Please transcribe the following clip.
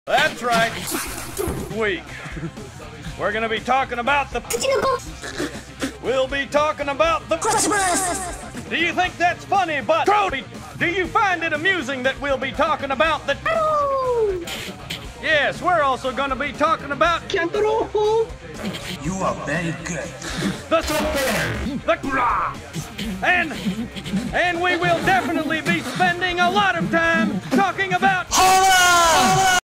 That's right. Week. We're gonna be talking about the... We'll be talking about the... Do you think that's funny, but... Do you find it amusing that we'll be talking about the... Yes, we're also gonna be talking about... You are very good. And we will definitely be spending a lot of time talking about... Hold on!